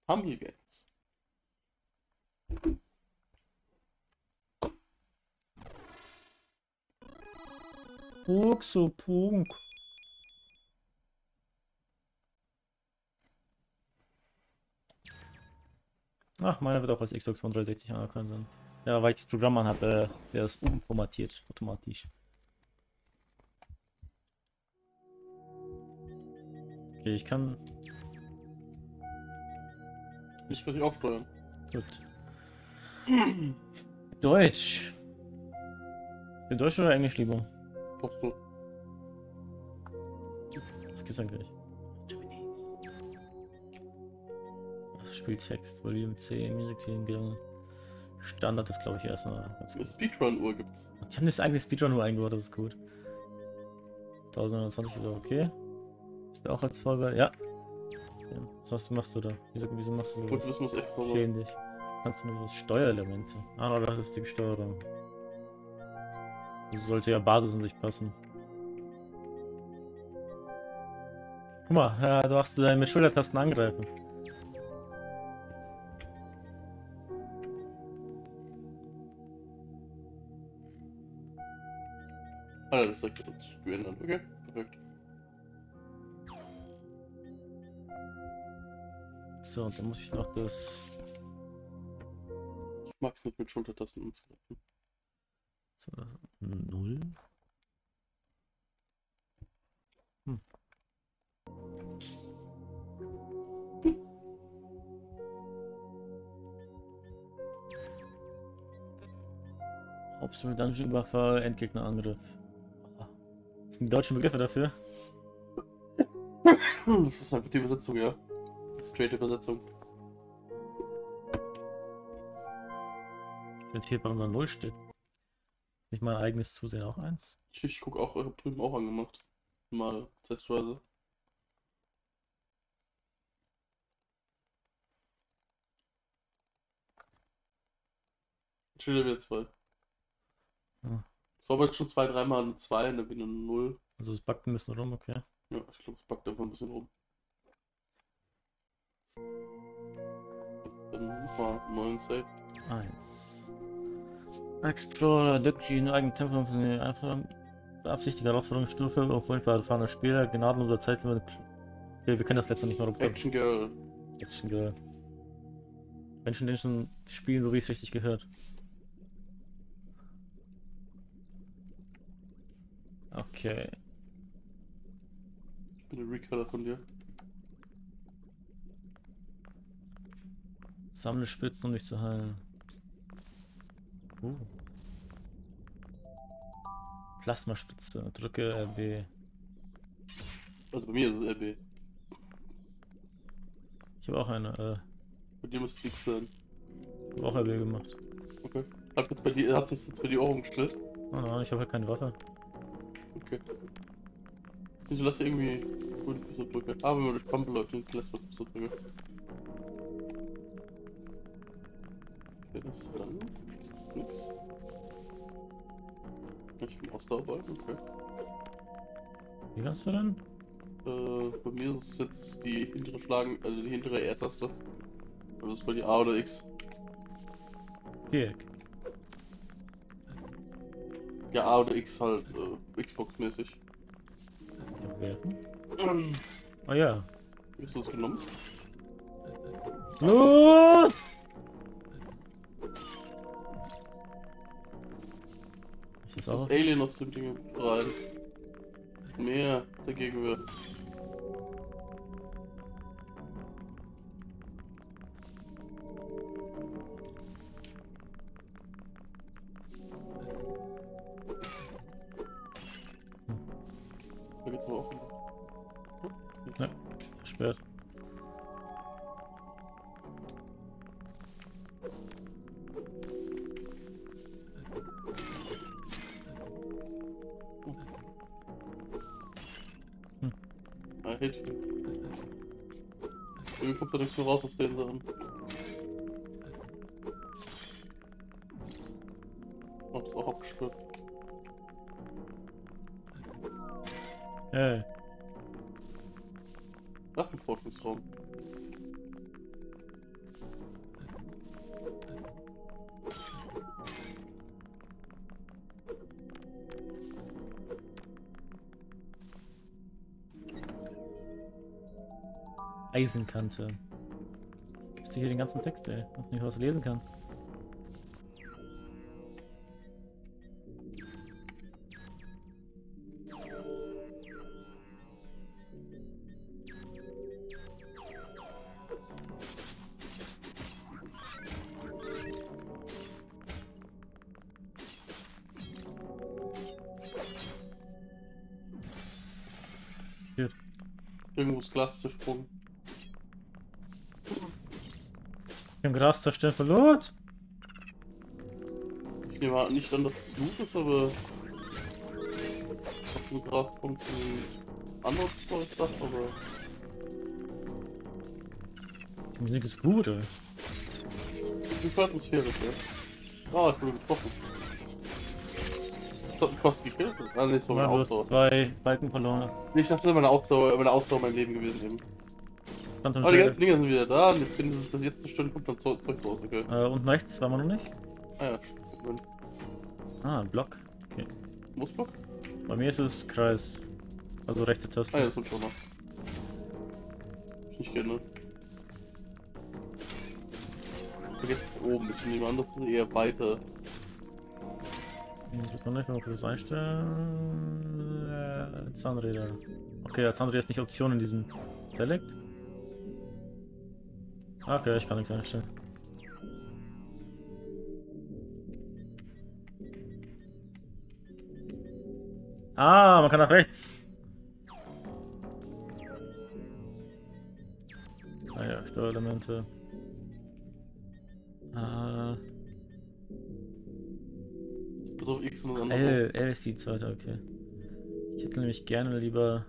Humble Games. Punk. Ach, meiner wird auch als Xbox One 360 anerkannt sein. Ja, weil ich das Programm anhabe, der ist umformatiert automatisch. Okay, ich kann. Ich kann dich auch steuern. Gut. Deutsch. In Deutsch oder Englisch lieber? Brauchst du. Das gibt's eigentlich. Spieltext, Volume C, Music Gelang. Standard ist, glaube ich, erstmal ganz Eine gut. Speedrun-Uhr gibt's. Die haben das eigene Speedrun nur eingebaut, das ist gut. 1029 ist auch okay. Ist der auch als Vollball? Ja. Ja. Was machst du da? Wieso machst du Und sowas? das muss extra machen. Schäm dich. Kannst du nur sowas Steuerelemente? Ah, das ist die Steuerung. Das sollte ja Basis in sich passen. Guck mal, ja, du hast mit Schultertasten angreifen. Ah, das sagt uns geändert. Okay, perfekt. So, und dann muss ich noch das. Ich mag es nicht mit Schultertasten anzugreifen. So, 0. Hm. Hauptstory Dungeon Überfall, Endgegnerangriff. Was sind die deutschen Begriffe dafür? Das ist einfach die Übersetzung, ja. Die straight Übersetzung. Wenn hier bei 0 steht. Nicht mein eigenes Zusehen auch eins? Ich gucke auch, hab drüben auch angemacht. Mal testweise. Chill wieder 2. Ja. Es war aber jetzt schon 2, 3 Mal eine 2 und dann wieder eine 0. Also es backt ein bisschen rum, okay. Ja, ich glaube, es backt einfach ein bisschen rum. Dann nochmal einen neuen Save. 1. Explorer deckt die eigenen Tempel für eine einfache, beabsichtigte Herausforderungsstufe, obwohl für erfahrene Spieler gnadenloser Zeitlimit. Okay, wir können das letzte nicht mal runter. Action Girl. Action Girl. Menschen, die schon spielen, so wie es richtig gehört. Okay. Ich bin der Recolor von dir. Sammle Spitzen, um dich zu heilen. Plasmaspitze. Drücke RB. Also bei mir ist es RB. Ich habe auch eine. Bei dir müsste es X sein. Ich habe auch RB gemacht. Okay. Hat sich jetzt bei dir auch umgestellt? Oh nein, ich habe halt keine Waffe. Okay. Wieso lass irgendwie gute Fußabdrücke? Ah, wenn man durch Pumpe läuft, dann lässt man Fußabdrücke. Okay, das ist dann nix. Ich bin Ausdauerball, okay. Wie kannst du denn? Bei mir ist es jetzt die hintere also die hintere R-Taste. Also ist bei dir A oder X. Viereck. Ja, A oder X halt, Xbox-mäßig. Oh ja. Wie hast du das genommen? Los! Ich das auch? Das Alien aus dem Ding rein. Mehr dagegen wird. Da geht's aber auch. Ja, versperrt. Ah, Hit. Irgendwie kommt da nichts mehr raus aus den Sachen. Oh, das ist auch abgesperrt. Hey. Ach, ein Forschungsraum. Eisenkante. Gibst du hier den ganzen Text, ey? Ob nicht was lesen kann. Irgendwo ist Glas zersprungen. Im Gras zerstören verloren. Ich nehme halt nicht an, dass es Loot ist, aber trotzdem Gras kommt ein anderes Dach, aber Die Musik ist gut, ey. die für Atmosphäre, ja. Ah, ich wurde getroffen. Ich hab mich fast gekillt. Ah, ne, das war meine Man Ausdauer. wird 2 Balken verloren. Nee, ich dachte, das wäre meine Ausdauer mein Leben gewesen eben. Phantom Aber die Trail. ganzen Dinger sind wieder da und jetzt, wenn das jetzt zerstören, kommt dann Zeug raus, okay. Unten rechts waren wir noch nicht. Ah ja, Ah, ein Block. Okay. Moosblock? Bei mir ist es Kreis. Also rechte Taste. Ah ja, das kommt schon noch. Ich nicht gerne. Vergesst es oben, ich nehme an, das ist eher weiter. Sekunde, ich will mal kurz das einstellen. Zahnräder. Okay, der Zahnräder ist nicht Option in diesem Select. Okay, ich kann nichts einstellen. Ah, man kann nach rechts. Ah ja, Steuerelemente. Also auf X und dann L ist die zweite, okay. Ich hätte nämlich gerne lieber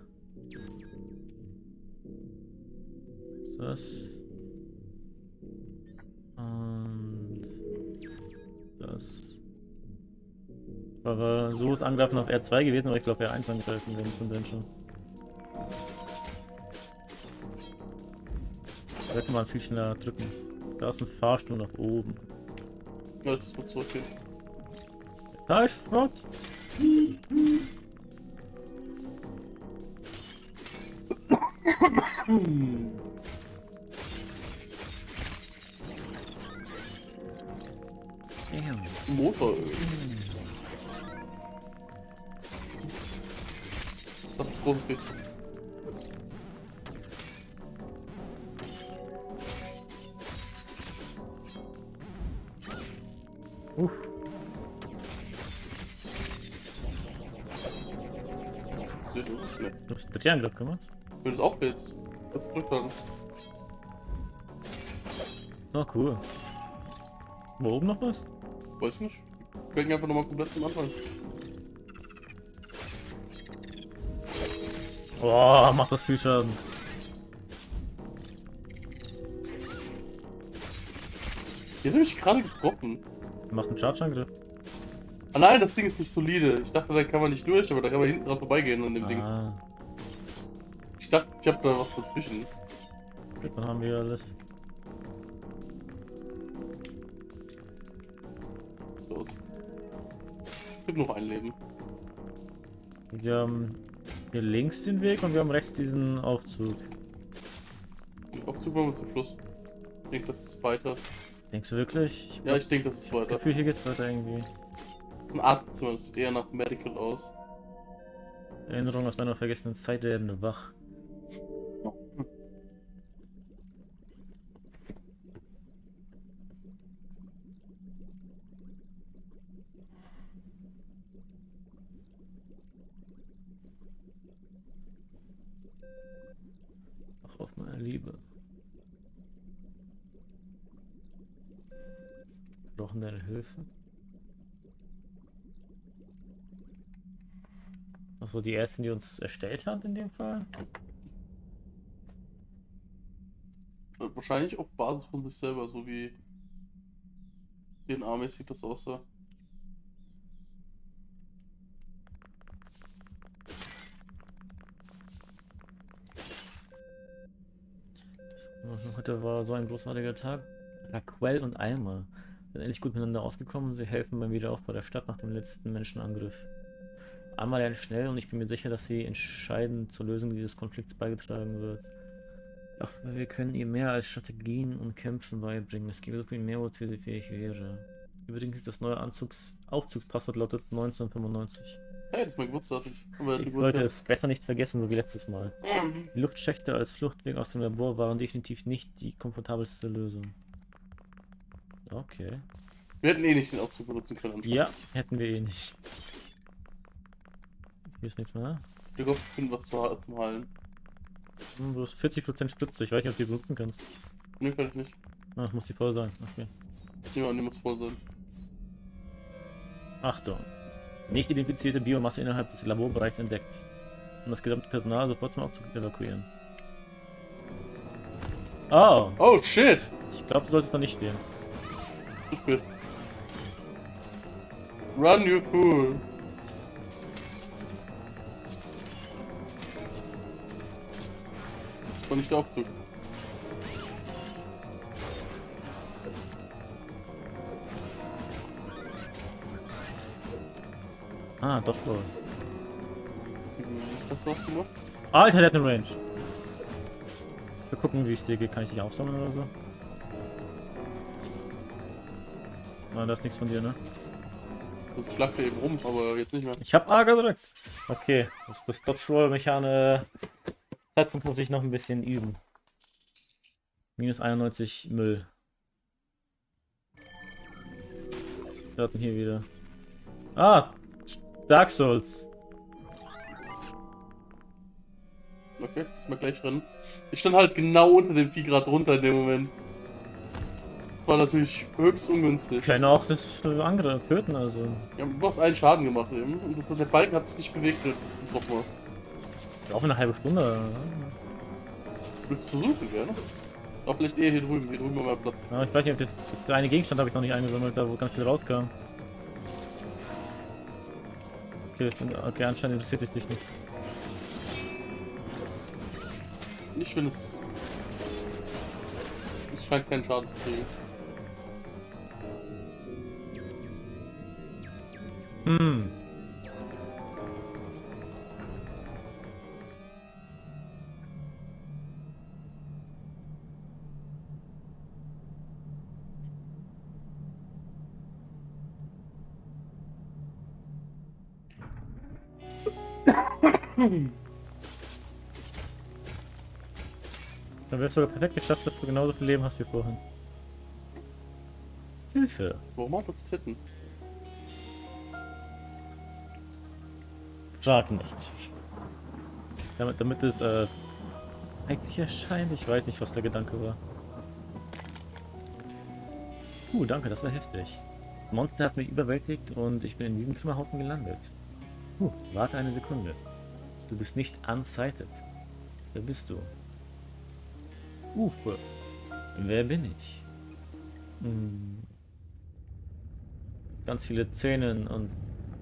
das und das. Aber so ist Angreifen auf R2 gewesen, aber ich glaube R1 angreifen, wenn von denen schon. Da hätte man viel schneller drücken. Da ist ein Fahrstuhl nach oben. ja, das wird zurückgehen. Da ist Schrott! Motoröl. Das ist großes Bild. Uff. Ne. Du hast einen Drehangriff gemacht? Wenn du es auflädst, kannst du drücken. Oh, cool. Wo oben noch was? Weiß ich nicht. Wir können einfach nochmal komplett zum Anfang. Oh, macht das viel Schaden. Hier habe ich gerade getroffen. Macht einen Charge-Angriff. Ah nein, das Ding ist nicht solide. Ich dachte, da kann man nicht durch, aber da kann man hinten dran vorbeigehen an dem Ding. Ich dachte, ich habe da was dazwischen. Gut, dann haben wir alles. Los. Ich hab noch ein Leben. Wir haben hier links den Weg und wir haben rechts diesen Aufzug. Den Aufzug machen wir zum Schluss. Ich denke, das ist weiter. Denkst du wirklich? Ja, ich denke, das ist weiter. Gefühl, hier geht's weiter irgendwie. Ein Arztzimmer, das sieht eher nach Medical aus. Erinnerung aus meiner vergessenen Zeit werden wach. Ach, auf meine Liebe. Wir brauchen deine Hilfe. Achso, die ersten, die uns erstellt hat in dem Fall. Wahrscheinlich auf Basis von sich selber, so wie DNA-mäßig das aussah. Heute war so ein großartiger Tag. Raquel und Alma sind endlich gut miteinander ausgekommen. Sie helfen beim Wiederaufbau der Stadt nach dem letzten Menschenangriff. Alma lernt schnell und ich bin mir sicher, dass sie entscheidend zur Lösung dieses Konflikts beigetragen wird. Ach, wir können ihm mehr als Strategien und Kämpfen beibringen. Es gibt so viel mehr, wozu sie fähig wäre. Übrigens ist das neue Aufzugspasswort lautet 1995. Hey, das ist mein Geburtstag. Ich sollte es besser nicht vergessen, so wie letztes Mal. Die Luftschächte als Fluchtweg aus dem Labor waren definitiv nicht die komfortabelste Lösung. Okay. Wir hätten eh nicht den Aufzug benutzen können. Anscheinend. Ja, hätten wir eh nicht. Hier ist nichts mehr. Ich hoffe, ich finde was zum Heilen. Du hast 40% Spritze. Ich weiß nicht, ob du die benutzen kannst. Ne, kann ich nicht. Ach, muss die voll sein. Okay. Ja, die muss voll sein. Achtung. Nicht identifizierte Biomasse innerhalb des Laborbereichs entdeckt. Um das gesamte Personal sofort zum Aufzug evakuieren. Oh! Oh, shit! Ich glaube, du solltest noch nicht stehen. Zu spät. Run, you fool! Das war nicht der Aufzug. Ah, doch wohl. Nicht das Aufzug noch? Alter, der hat eine Range. Wir gucken, wie es dir geht. Kann ich dich aufsammeln oder so? Ah, da ist nichts von dir, ne? Ich schlag da eben rum, aber jetzt nicht mehr. Ich hab A gedrückt. Okay, das Dodge Roll Mechane. Zeitpunkt muss ich noch ein bisschen üben. Minus 91 Müll. Wir hatten hier wieder. Ah! Dark Souls. Okay, ist mal gleich drin. Ich stand halt genau unter dem Vieh gerade runter in dem Moment. War natürlich höchst ungünstig. Kann auch das für andere töten, also. Ja, du hast einen Schaden gemacht eben. Und der Balken hat sich nicht bewegt jetzt nochmal. Auch eine halbe Stunde. Willst du versuchen, gerne? Auch vielleicht eher hier drüben haben wir Platz. Ja, ich weiß nicht, ob das eine Gegenstand habe ich noch nicht eingesammelt, da wo ganz viel rauskam. Okay, anscheinend interessiert es dich nicht. Nicht, wenn es... Es scheint keinen Schaden zu kriegen. Hm. Dann wärst du sogar perfekt geschafft, dass du genauso viel Leben hast wie vorhin. Hilfe. Warum hat das Titten? Frag nicht. Damit es eigentlich erscheint. Ich weiß nicht, was der Gedanke war. Danke, das war heftig. Das Monster hat mich überwältigt und ich bin in diesem Trümmerhaufen gelandet. Warte eine Sekunde. Du bist nicht unsighted. Wer bist du? Ufe. Wer bin ich? Ganz viele Zähne und...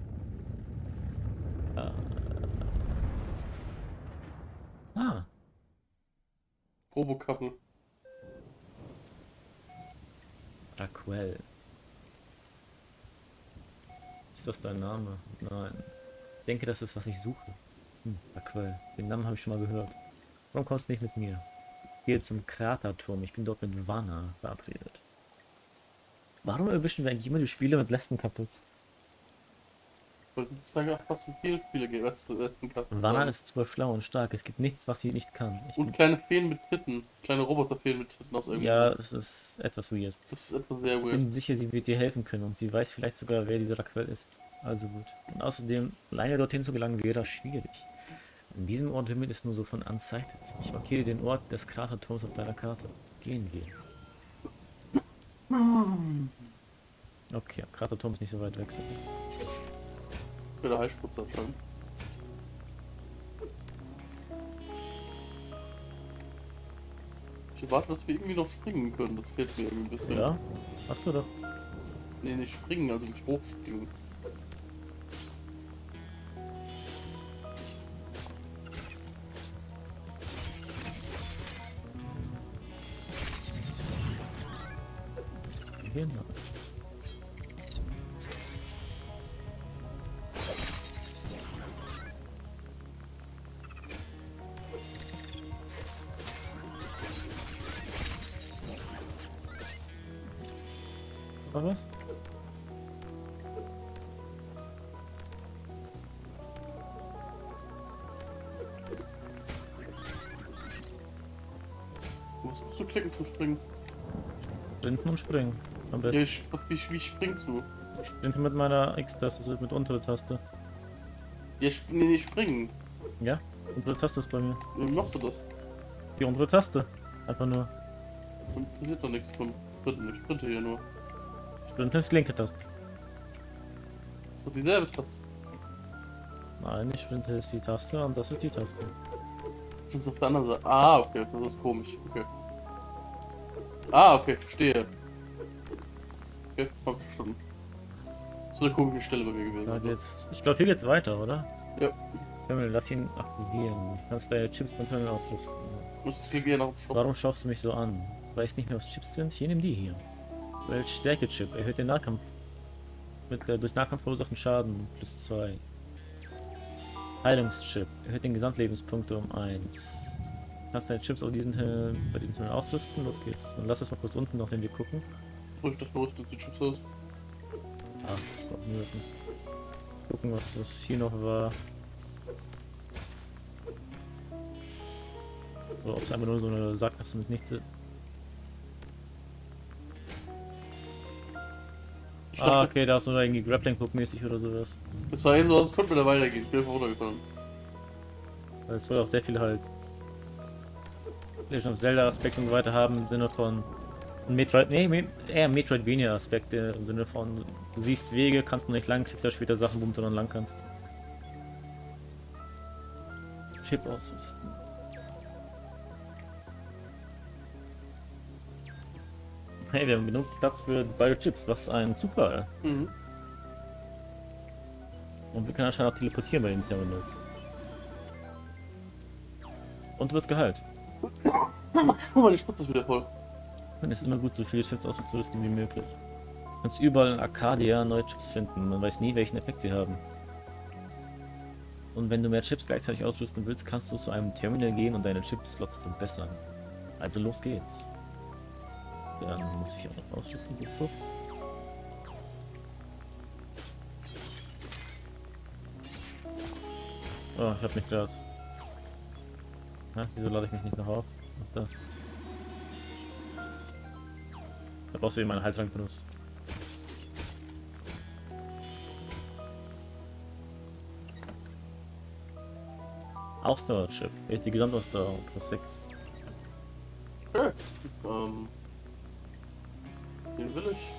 Robokappel. Raquel. Ist das dein Name? Nein. Ich denke, das ist, was ich suche. Raquel. Den Namen habe ich schon mal gehört. Warum kommst du nicht mit mir? Ich gehe zum Kraterturm. Ich bin dort mit Vanna verabredet. Warum erwischen wir eigentlich immer die Spiele mit Lesben kaputt? Ich wollte sagen, was so viele Spiele Vanna ist super schlau und stark. Es gibt nichts, was sie nicht kann. Und kleine Feen mit Titten. Kleine Roboterfeen mit Titten aus irgendwo. Ja, das ist etwas weird. Das ist etwas sehr Ich weird. bin sicher, sie wird dir helfen können und sie weiß vielleicht sogar, wer diese Raquel ist. Also gut. Und außerdem, alleine dorthin zu gelangen, wäre schwierig. In diesem Ort Himmel ist nur so von unsighted. Ich markiere den Ort des Kraterturms auf deiner Karte. Gehen wir. Okay, Kraterturm ist nicht so weit weg. So. Für der Heilspritzer anscheinend. Ich erwarte, dass wir irgendwie noch springen können. Das fehlt mir irgendwie ein bisschen. Ja, hast du doch. Nee, nicht springen, also nicht hochspringen. Genau. War was? Was musst du klicken zum Springen? Sprinten und springen. Am besten. Ja, wie springst du? Sprinten mit meiner X-Taste, also mit untere Taste. Ja, nee, nicht springen. Ja? Untere Taste ist bei mir. Wie machst du das? Die untere Taste. Einfach nur. Dann passiert doch nichts vom Sprinten. Ich sprinte hier nur. Sprinten ist die linke Taste. So dieselbe Taste. Nein, ich sprinte ist die Taste und das ist die Taste. Das ist auf der anderen Seite. Ah, okay, das ist komisch. Okay. Ah, okay, verstehe. Okay, hab verstanden. So eine komische Stelle bei mir gewesen. Da geht's. Ich glaube, hier geht's weiter, oder? Ja. Terminal, lass ihn aktivieren. Du kannst deine Chips beim Terminal ausrüsten. Muss ich hier nach dem Shop. Warum schaust du mich so an? Du weißt nicht mehr, was Chips sind? Hier, nimm die hier. Stärke-Chip erhöht den Nahkampf. Durch Nahkampf verursachten Schaden plus 2. Heilungschip erhöht den Gesamtlebenspunkte um 1. Kannst deine Chips auf bei diesem Terminal ausrüsten? Los geht's. Dann lass das mal kurz unten, nachdem wir gucken. Drück das los, die Chips aus. Ah, gucken, was das hier noch war. Oder ob es einfach nur so eine Sackgasse mit nichts ist. Ah, okay, da ist so irgendwie Grappling-Hook-mäßig oder sowas. Das war eben so, sonst könnte wir da weitergehen. Ich bin einfach runtergefallen. Weil es soll auch sehr viel halt Legend of Zelda-Aspekt und so weiter haben im Sinne von eher Metroidvania-Aspekte im Sinne von du siehst Wege, kannst du nicht lang, kriegst ja später Sachen, womit du dann lang kannst. Chip ausrüsten. Hey, wir haben genug Platz für Biochips, was ein Zufall. Mhm. Und wir können anscheinend auch teleportieren bei den Terminals. Und du wirst geheilt. Guck mal, die Spritze ist wieder voll. Dann ist immer gut, so viele Chips auszurüsten wie möglich. Du kannst überall in Arcadia neue Chips finden, man weiß nie, welchen Effekt sie haben. Und wenn du mehr Chips gleichzeitig ausrüsten willst, kannst du zu einem Terminal gehen und deine Chip-Slots verbessern. Also los geht's. Dann muss ich auch noch ausrüsten. Oh, ich hab mich gerade. Wieso lade ich mich nicht noch auf? Ach, da. Ich hab außerdem meinen Heiltrank benutzt. Ausdauerchip. Die Gesamtausdauer plus 6. Okay. Den will ich.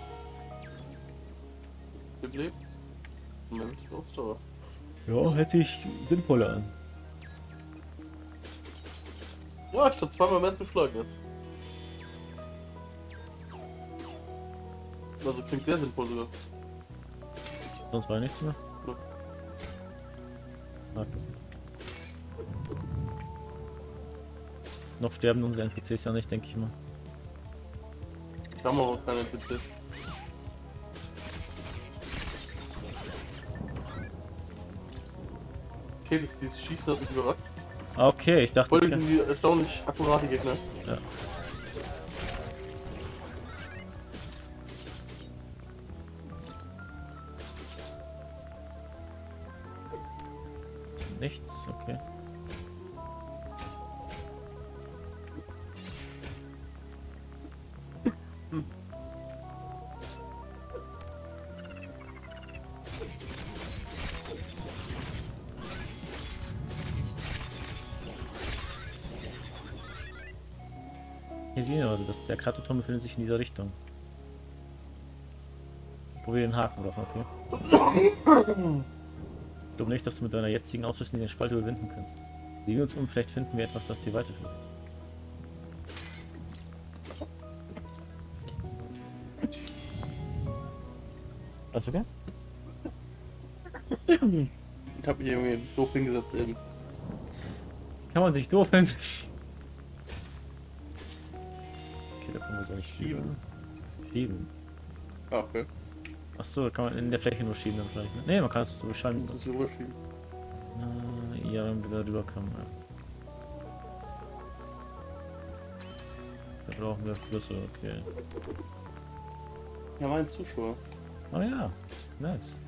Den lebt. Moment, Ausdauer. Ja, hätte ich sinnvoller an. Ja, statt zweimal mehr zu schlagen jetzt. Also klingt sehr sinnvoll sogar. Sonst war ja nichts mehr. Ja. Okay. Noch sterben unsere NPCs ja nicht, denke ich mal. Ich habe auch keine NPC. Okay, dieses Schießen hat mich überrascht. Okay, ich dachte. Voll sind die erstaunlich akkurate Gegner. Ja. Nichts, okay. Hier sehen wir, also der Kraterturm befindet sich in dieser Richtung. Probier den Haken drauf, okay? Ich glaube nicht, dass du mit deiner jetzigen Ausrüstung den Spalt überwinden kannst. Sieh uns um, vielleicht finden wir etwas, das dir weiterhilft. Alles okay? Ich hab mich irgendwie doof hingesetzt eben. Kann man sich doof hinsetzen? Okay, da können wir so nicht schieben. Schieben. Ah, okay. Achso, kann man in der Fläche nur schieben wahrscheinlich. Ne, nee, man kann es so beschallen. Das ist rüberschieben. Ja, wenn wir da rüber kommen. Ja. Da brauchen wir Flüsse, okay. Ja, mein Zuschauer. Oh ja, nice.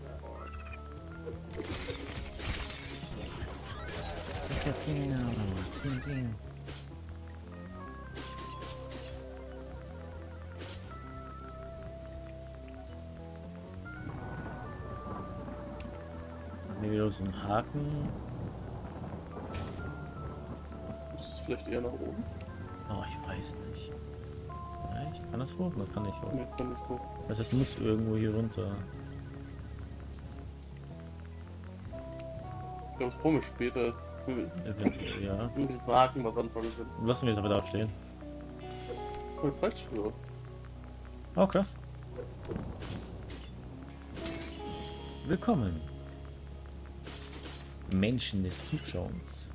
Hier wieder so ein Haken. Ist es vielleicht eher nach oben? Oh, ich weiß nicht. Vielleicht? Kann das hoch? Das kann nicht hoch. Nee, kann nicht hoch. Das heißt, muss irgendwo hier runter. Ich glaube, es brauchen wir später. Eventuell, ja. Mit diesen Haken was anfangen sind. Lassen wir jetzt aber da stehen. Oh, Fallschirm. Oh, krass. Willkommen. Menschen des Zuschauens.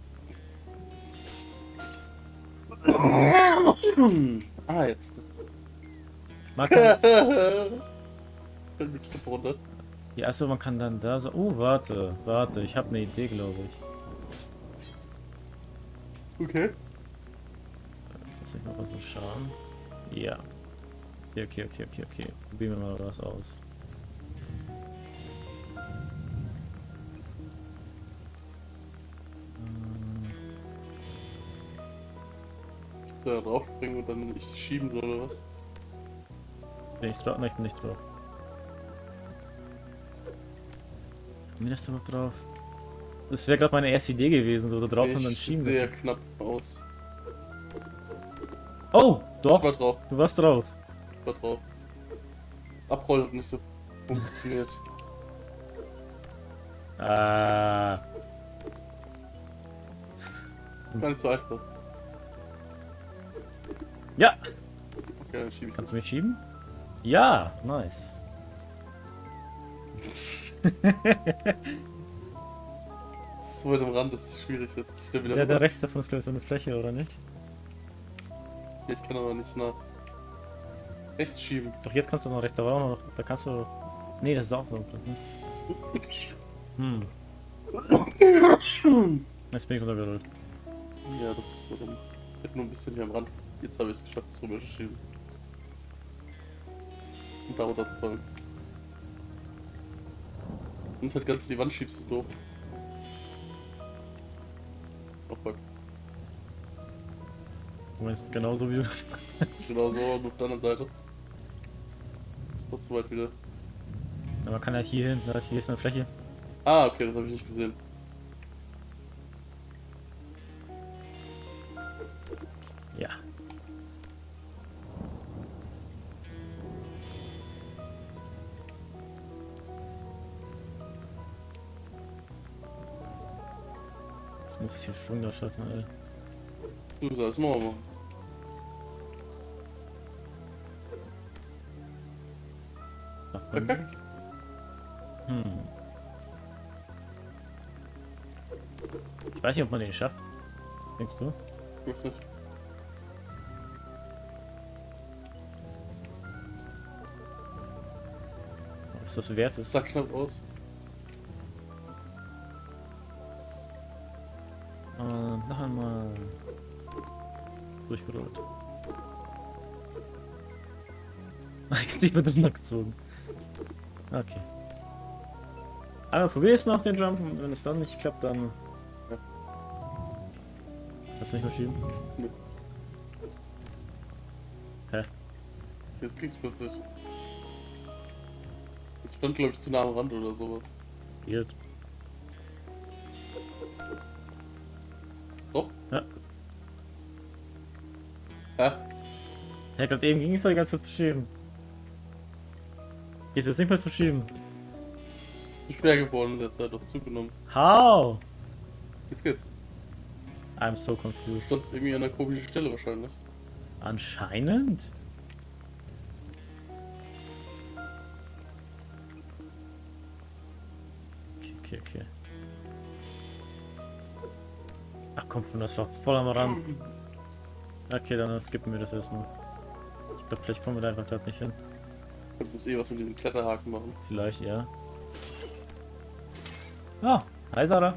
Ah, jetzt. Man kann, Fällt mit Stift runter. ja, achso, man kann dann da so. Oh, warte, ich habe eine Idee, glaube ich. Okay. Lass mich mal was so schauen. Ja. Okay. Probieren wir mal was aus. Da drauf springen und dann nicht schieben soll oder was? Bin ich drauf? Nein, ich bin nicht drauf. Bin ich da noch drauf? Das wäre gerade meine erste Idee gewesen, so da drauf und dann schieben. Sehr knapp aus. Oh, Ich doch, war drauf. du warst drauf. Ich war drauf. Das Abrollen hat nicht so funktioniert. Ah, Gar nicht so einfach. ja. Okay, dann schiebe ich Kannst du mich schieben? Ja, nice. das. Ist so weit am Rand, das ist schwierig jetzt. Ich stell wieder Ja, der rüber. rechts davon ist glaube ich so eine Fläche, oder nicht? Ich kann aber nicht nach rechts schieben. Doch, jetzt kannst du noch rechts, da war auch noch, da kannst du... Nee, das ist auch noch. Jetzt bin ich runtergerollt. Ja, das hätte nur ein bisschen hier am Rand. Jetzt habe ich es geschafft, das rüber zu schieben. Und da runter zu fallen. Wenn du es halt ganz in die Wand schiebst, ist es doof. Oh fuck. Du meinst genauso wie du... Das ist genau so, und auf der anderen Seite. So zu weit wieder. Ja, man kann ja hier hin, hier ist eine Fläche. Ah, okay, das habe ich nicht gesehen. Ja. Jetzt muss ich den Schwung da schaffen, ey. Du musst alles nochmal machen. Macht man- Perfekt. Ich weiß nicht, ob man den schafft. Denkst du? Weiß nicht. Ob es das wert Das ist? sah knapp aus. Und noch einmal durchgerollt. Ich hab dich mit drin gezogen. Okay. Aber probier es noch den Jump und wenn es dann nicht klappt, dann. Ja. Kannst du nicht mehr schieben? Nee. Hä? Jetzt ging's plötzlich. Ich stand, glaube ich, zu nah am Rand oder sowas. Geht. Doch? Ja. Hä? Ja, gerade eben ging es doch die ganze Zeit zu schieben. Geht jetzt nicht mehr zu schieben. Ist schwer geworden in der Zeit, auch zugenommen. How? Jetzt geht's. I'm so confused. Sonst irgendwie an einer komischen Stelle wahrscheinlich. Anscheinend? Okay. Ach komm schon, das war voll am Rand. Okay, dann skippen wir das erstmal. Ich glaube, vielleicht kommen wir da einfach gerade nicht hin. Ich muss eh was mit diesem Kletterhaken machen. Vielleicht, ja. Ah, hi Sarah.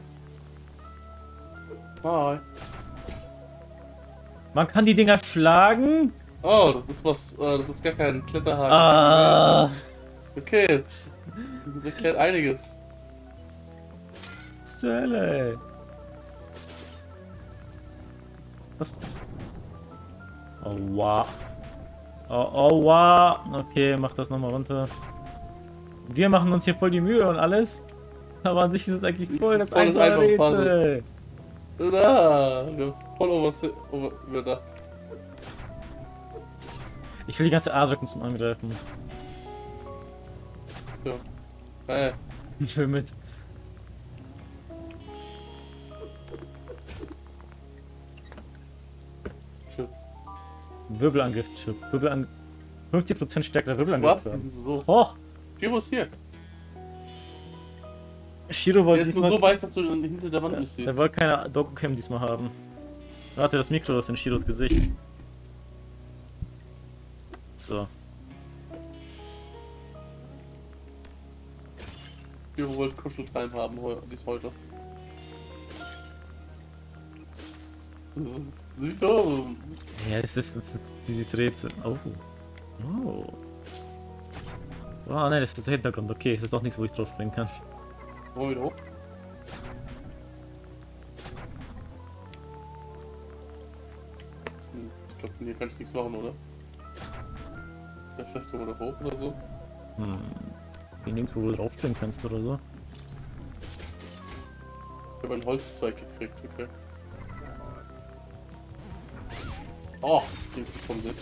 Hi. Man kann die Dinger schlagen? Oh, das ist was, das ist gar kein Kletterhaken. Ah, Okay, das erklärt einiges. Zelle. Was? Oh, wow. Oh, wow. Okay, mach das nochmal runter. Wir machen uns hier voll die Mühe und alles. Aber an sich ist es eigentlich voll das Voll das einfache einfache Rätsel. Da, voll überdacht. Ich will die ganze A drücken zum Angreifen. Ja. Ich will mit. Shit. Wirbelangriff-Chip. 50% stärkerer Wirbelangriff. Was? So. Hoch! Shiro ist hier. Shiro Der wollte ist sich nur so mal. weiß, dass du dann hinter der Wand nicht Der siehst. wollte keine Doku-Cam diesmal haben. Warte, das Mikro ist in Shiros Gesicht. So. Shiro wollte Kuscheltime haben, dies heute. Sieht aus. Ja, es ist dieses Rätsel. Oh. Oh. Oh nein, das ist der Hintergrund. Okay, es ist doch nichts, wo ich drauf springen kann. Wollen wir wieder hoch? Ich glaube, von hier kann ich nichts machen, oder? Ja, vielleicht kommen wir da hoch oder so. Hm. In dem wo du drauf springen kannst oder so. Ich habe einen Holzzweig gekriegt, okay. Oh, die vom Sitz.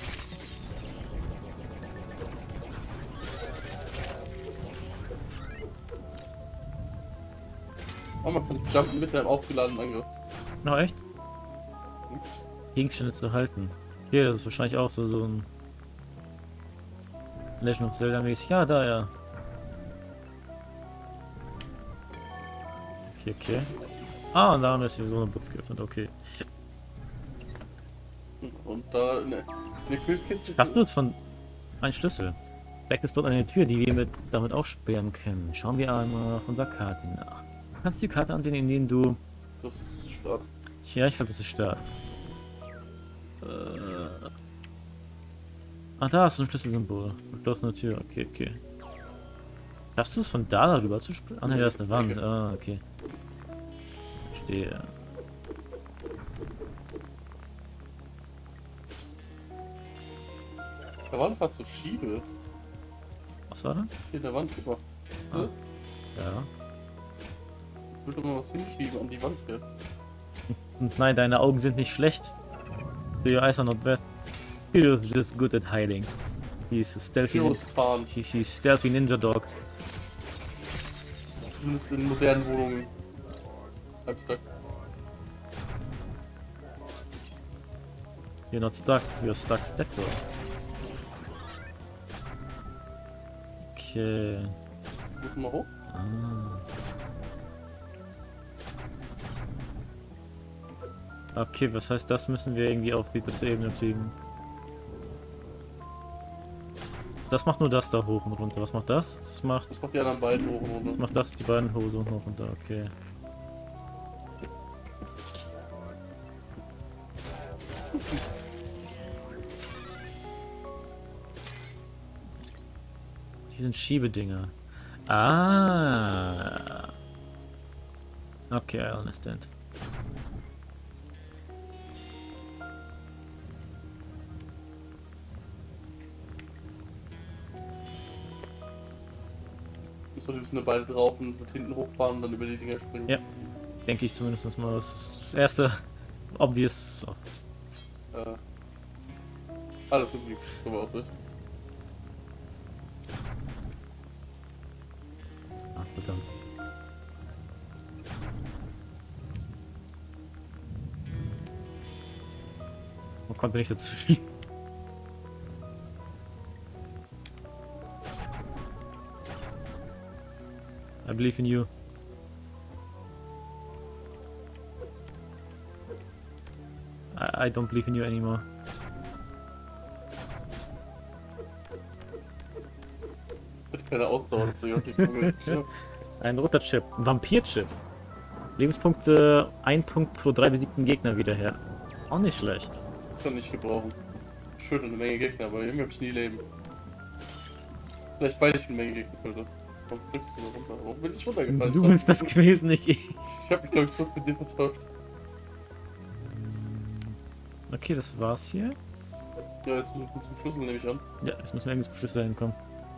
Oh, man kann jumpen mit einem aufgeladenen Angriff. Na echt? Gegenstände zu halten. Okay, das ist wahrscheinlich auch so ein Legend of Zelda mäßig. Ja, da ja. Okay. Ah, und da ist hier so eine Butz geöffnet, okay. Und da in der Küchenkiste. Schaffst du es von ein Schlüssel? Vielleicht ist dort eine Tür, die wir damit aufsperren können. Schauen wir einmal auf unserer Karte nach. Du kannst die Karte ansehen, indem du... Das ist Start. Ja, ich glaube, das ist Start. Ah, da ist ein Schlüsselsymbol. Geschlossene Tür. Okay. Schaffst du es von da darüber zu springen? Ah, ne, da ist eine Wand. Ah, okay. Verstehe. Da waren gerade so Schiebe. Was war da? Hier in der Wand gemacht. Ah. Ja. Jetzt will doch mal was hinschieben an die Wand hier. Und nein, deine Augen sind nicht schlecht. Your eyes are not bad. He's just good at hiding. He's a stealthy, Heroes tarnt. he's stealthy ninja dog. Zumindest in modernen Wohnungen. I'm stuck. You're not stuck, you're stuck Stepbro. Okay. Muss mal hoch. Ah. Okay, was heißt, das müssen wir irgendwie auf die dritte Ebene kriegen. Das macht nur das da hoch und runter. Was macht das? Das macht Die anderen beiden hoch und runter. das, die beiden Hose und hoch und runter. Okay. Hier sind Schiebedinger. Ah. Okay, I understand. So, die müssen da beide drauf und mit hinten hochfahren und dann über die Dinger springen. Ja. Denke ich zumindest mal. Das ist das erste obvious. Oh. Das tut nichts, aber auch nicht. Ah, verdammt. Wo konnte ich dazu? I believe in you. I don't believe in you anymore. Hat keine Ausdauer, das ist die Kugel. Ein roter Chip. Ein Vampir-Chip. Lebenspunkte 1 Punkt pro 3 besiegten Gegner wieder her. Auch nicht schlecht. Kann nicht gebrauchen. schön eine Menge Gegner, aber irgendwie hab ich nie Leben. Vielleicht weil ich eine Menge Gegner könnte. Warum drückst du da runter? Warum bin ich runtergefallen? Du bist das gewesen, nicht ich. Ich hab mich, glaube ich, kurz mit dir vertauscht. Okay, das war's hier. Ja, jetzt müssen wir zum Schlüssel, nehme ich an. Ja, jetzt müssen wir irgendwie zum Schlüssel hinkommen.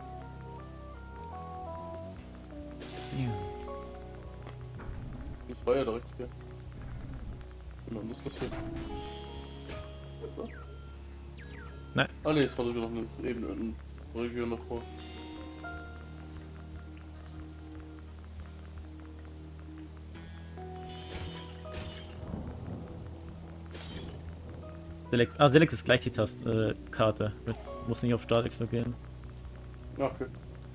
Ja. Das war ja direkt hier. Und dann ist das hier. So. Nein. Ah ne, es war sogar noch eine Ebene in Region noch vor. Select ist gleich die Karte. Muss nicht auf Start gehen. Ja, okay.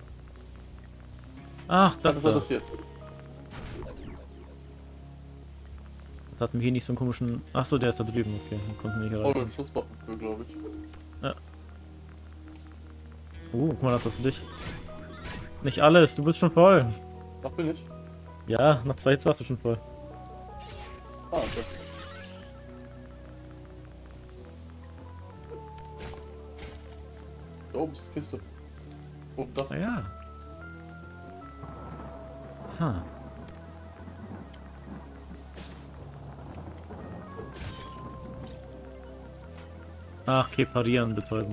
Ach, das Was war da. das hier? Das hat mir hier nicht so einen komischen... Achso, der ist da drüben. Okay, dann konnten wir hier Oh, rein. ein Schusswaffen, glaube ich. Ja. Guck mal, das hast du dich. Nicht alles, du bist schon voll. Ach, bin ich? Ja, nach 2 Hits warst du schon voll. Ah, okay. Da oben ist die Kiste. Oben da. Ah ja. Ha. Ach, okay, parieren, betäuben.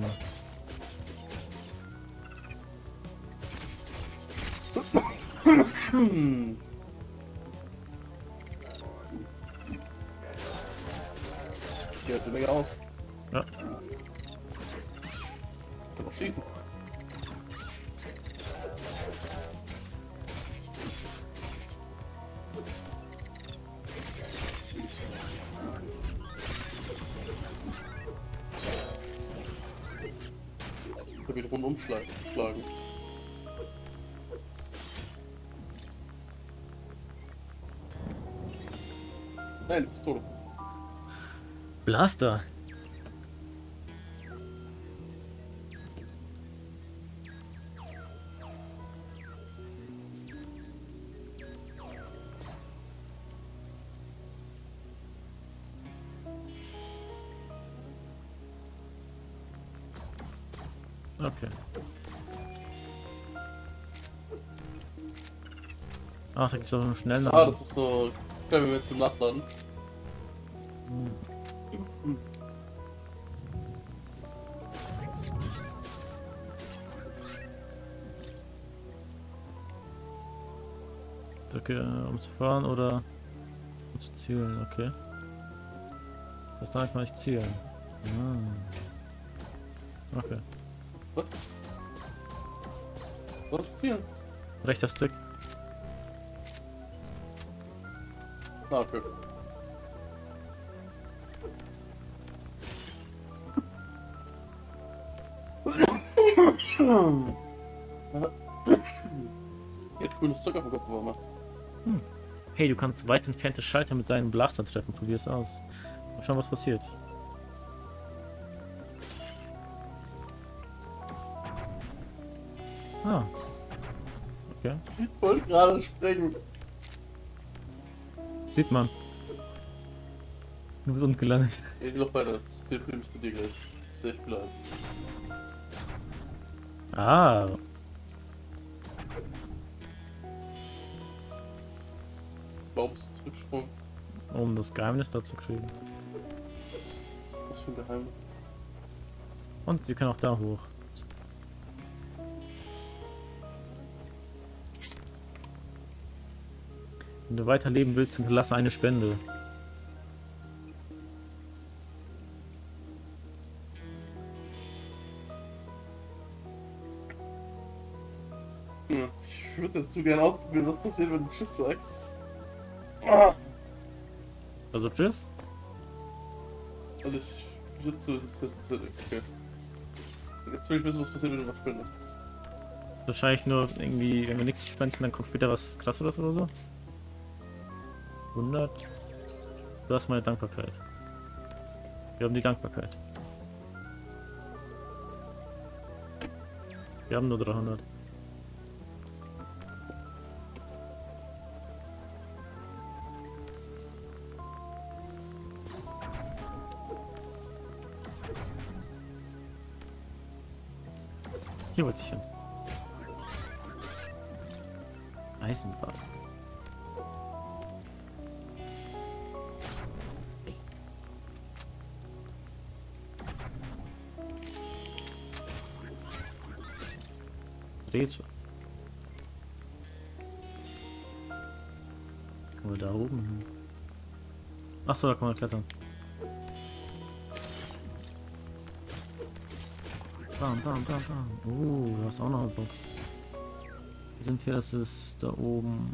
Hm. Die hat eine Menge aus. Ja. Kann auch schießen. Ich will rund umschlagen. Nein, Pistole. Blaster. Okay. Ach, da gibt's auch einen schnellen. Ah, das ist so. Können wir jetzt zum Nachladen. Okay, um zu fahren oder um zu zielen, okay. Das darf man nicht zielen. Ah. Okay. Was? Was ist Ziel? Rechter Stick. Ah, okay. Hier hat grünes Zucker vom Kopf gemacht. Hey, du kannst weit entfernte Schalter mit deinem Blaster treffen. Probier es aus. Mal schauen, was passiert. Ah. Okay. Ich wollte gerade springen. Sieht man. Du bist unten gelandet. Ich will noch weiter. Den Film ist zu dir gleich. Sehr bleiben. Ah. Warum bist du zurückgesprungen? Um das Geheimnis da zu kriegen. Was für ein Geheimnis? Und wir können auch da hoch. Wenn du weiterleben willst, hinterlasse eine Spende. Hm. Ich würde dazu gerne ausprobieren, was passiert, wenn du Tschüss sagst. Ah. Also tschüss. Und ich sitze, es ist okay. Jetzt will ich wissen, was passiert, wenn du was spendest. Das ist wahrscheinlich nur irgendwie, wenn wir nichts spenden, dann kommt später was krasseres oder so. 100. Du hast meine Dankbarkeit. Wir haben die Dankbarkeit. Wir haben nur 300. Hier wollte ich hin. Eisenbahn. Rätsel. Können wir da oben hin? Achso, da kann man klettern. Bam, bam, bam, bam. Da ist auch noch eine Box. Wie sind wir? Das ist da oben.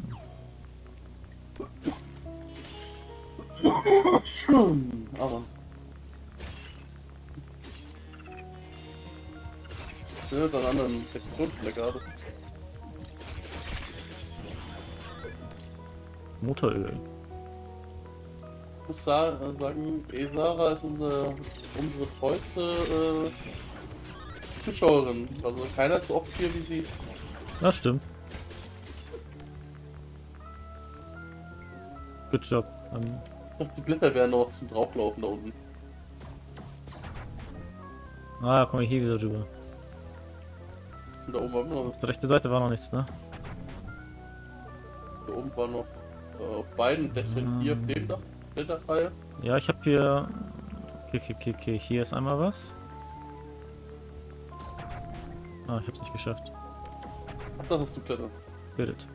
Aber. Ich bin jetzt an einer anderen Sektionsstelle gerade. Motoröl. Ich muss sagen, Esara ist unsere treueste Zuschauerin. Also keiner ist so oft hier wie sie. Das stimmt. Good job. Ich glaube, die Blätter werden noch was zum Drauflaufen da unten. Ah, komm ich hier wieder rüber. Und da oben war noch, Auf der rechten Seite war noch nichts, ne? da oben war noch auf beiden Dächern hier auf dem Dach, der Dachreihe. Ja, ich habe hier... Okay. Hier ist einmal was. Ah, ich hab's nicht geschafft. Ach, das ist zu klettern. Bildet.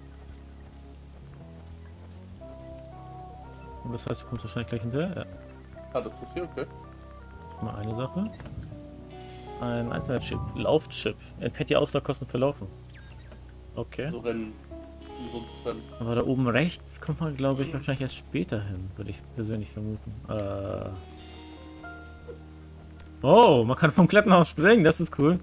Und das heißt, du kommst wahrscheinlich gleich hinterher? Ja. Ah, das ist hier, okay. Mal eine Sache. Ein einzelner Chip. Laufchip. Entfällt die Ausdauerkosten für Laufen. Okay. So rennen. Wie sonst rennen. Aber da oben rechts kommt man, glaube ich, wahrscheinlich erst später hin. Würde ich persönlich vermuten. Oh, man kann vom Klettenhaus springen. Das ist cool.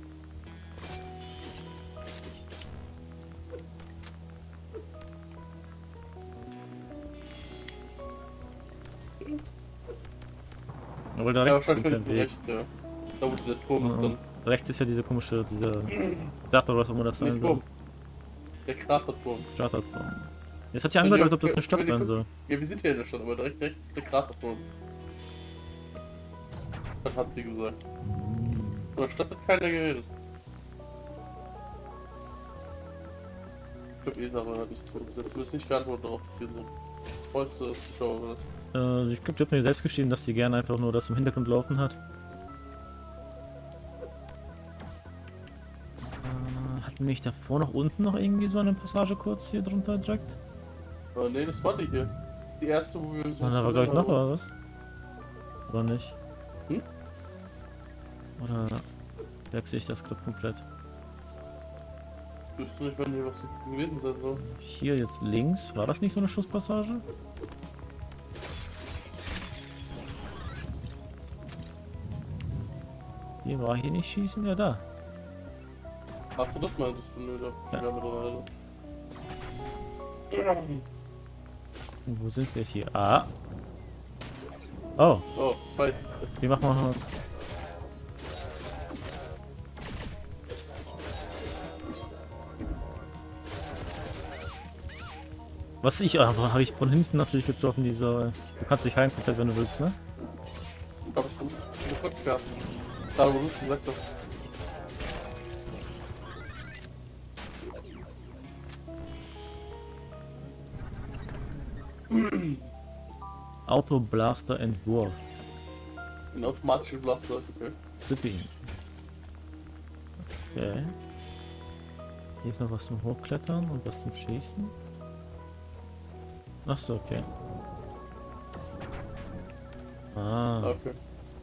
Aber da Ja, rechts kommt wahrscheinlich kein bin ich Weg. rechts, ja. Da wo dieser Turm ist dann. Rechts ist ja diese komische, diese Platte oder was auch immer das Nee, sein soll. Turm. Der Kraterturm. Kraterturm. Jetzt hat sich angedeutet, als ob das eine Stadt sein soll. Ja, wir sind hier in der Stadt, aber direkt rechts ist der Kraterturm. Das hat sie gesagt. Von der Stadt hat keiner geredet. Ich glaube, Esara hat nicht zugesetzt. Du wirst nicht geantwortet darauf, dass hier so vollste Zuschauer ist. Ich glaube, die hat mir selbst geschrieben, dass sie gerne einfach nur das im Hintergrund laufen hat. Hatten wir nicht davor noch unten noch irgendwie so eine Passage kurz hier drunter direkt? Nee, das war die hier. Das ist die erste, wo wir so. Ah, da war glaube ich noch was. Oder nicht? Hm? Oder wechsle ich das gerade komplett? Ich wüsste nicht, wann hier was gewesen sein soll. Hier jetzt links, war das nicht so eine Schusspassage? Hier war hier nicht schießen, ja da. Achso, das meintest du, ne? Da Ja. wären wir dran. Und wo sind wir hier? Ah! Oh, Oh, zwei. wie machen wir noch? Was ich, habe ich von hinten natürlich getroffen, diese. Du kannst dich heilen komplett, wenn du willst, ne? Ich glaube, ich bin eine Rückkarte. Da, wo du es gesagt hast. Auto Blaster Entwurf. Ein automatischer Blaster, okay. Zipping. Okay. Hier ist noch was zum Hochklettern und was zum Schießen. Achso, okay. Ah. Okay.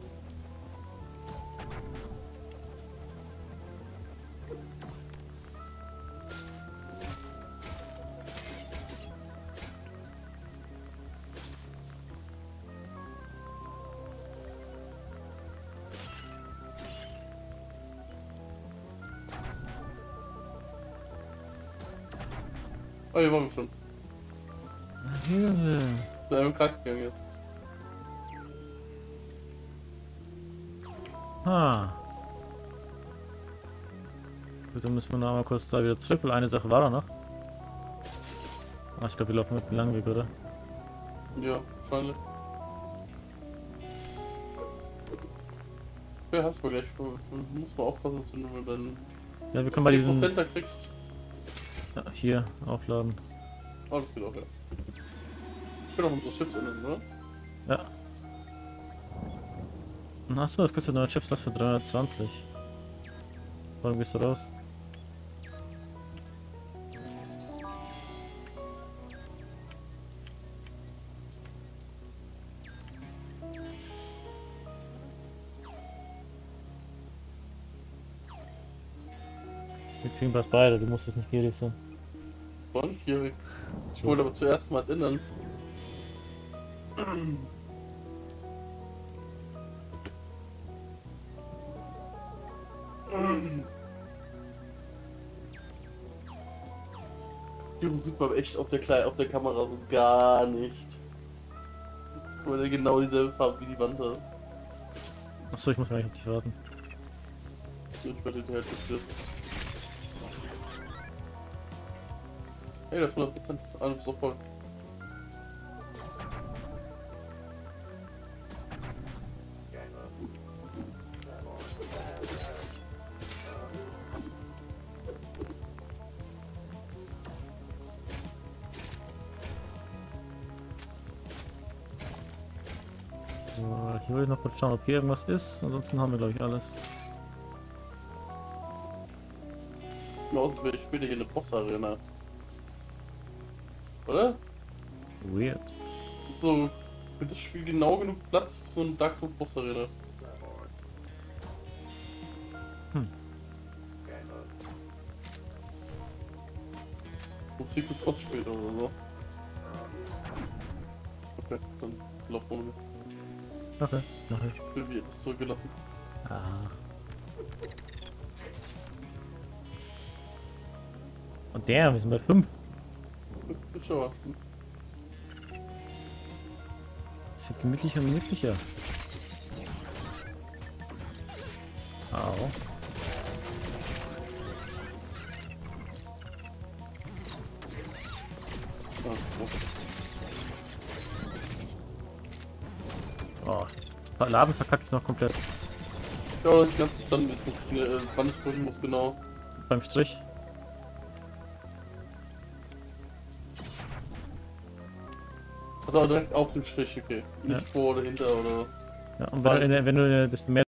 Oh, hier waren wir schon. Hilfe. Wir sind im Kreis gegangen jetzt. Ah. Gut, dann müssen wir noch mal kurz da wieder zurück, weil eine Sache war da noch. Ah, ich glaube, wir laufen mit dem langen Weg, oder? Ja, wahrscheinlich. Ja, hast du gleich. Muss man aufpassen, dass du nur dann Ja, wir können bei diesem... Prozent da kriegst. Ja, hier, aufladen. Oh, das geht auch, ja. Ich kann auch unsere Chips ändern, oder? Ja. Achso, das kostet neue Chips was für 320. Warum gehst du raus? Wir kriegen das beide, du musst es nicht gierig sein. Von hier. Ich wollte aber zuerst mal ändern. Hier sieht man echt auf der Kamera so gar nicht. Weil er genau dieselbe Farbe wie die Wand hat. Achso, ich muss eigentlich auf dich warten. Ich werde den halt fixiert. Hey, das ist 100%. Alles ist doch voll. So, hier will ich noch kurz schauen, ob hier irgendwas ist. Ansonsten haben wir, glaube ich, alles. Sieht mir aus, als wäre ich später hier eine Boss-Arena. Oder? Weird. So, für das Spiel genau genug Platz für so eine Dark Souls Boss-Arena. So Secret Boss später oder so. Okay, dann lauf ohne mich. Okay, mach ich. Ich will wieder etwas zurückgelassen. Ah. Und der, wir sind bei 5. Schau mal. Es wird gemütlicher und gemütlicher. Au. Ah, ist gut. Oh. Laden verkacke ich noch komplett. Ja, ich ganz verstanden, wann ich drücken muss, genau. Beim Strich. Also direkt auf dem Strich, okay. Nicht Ja. vor oder hinter oder. Ja, und wenn du, desto mehr